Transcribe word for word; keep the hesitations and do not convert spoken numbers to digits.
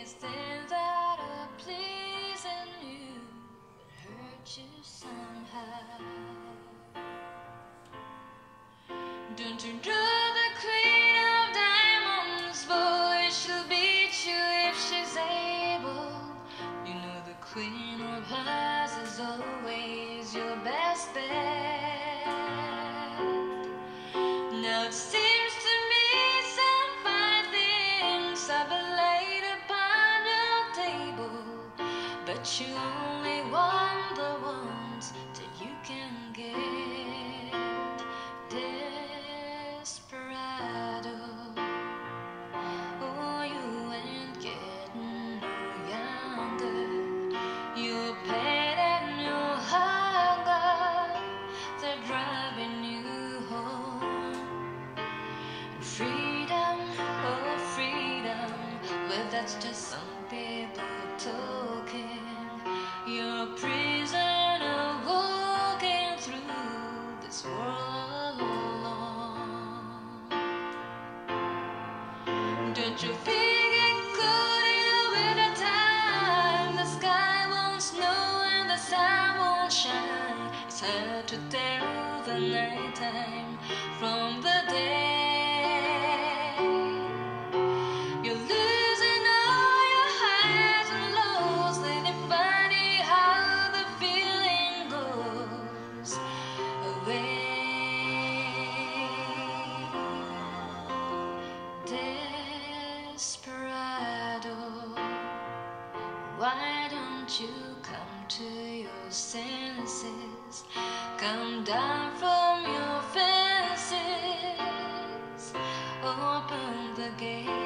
These things that are pleasing you but hurt you somehow. Don't you know the queen of diamonds, boy, she'll beat you if she's able. You know the queen of hearts is always your best bet. Now it seems to me some fine things have been laid upon your table, but you only want the ones that you can get. Desperado, oh, you ain't getting no younger. Your pain and your hunger, they're driving you home. Freedom, oh freedom, well that's just some people talking. You're a prisoner walking through this world alone. Don't you feel it cold in the winter time? The sky won't snow and the sun won't shine. It's hard to tell the nighttime from the day. You're losing all your highs and lows. Then it's funny how the feeling goes away. Desperado, why don't you come to your senses? Come down from your fences, open the gate.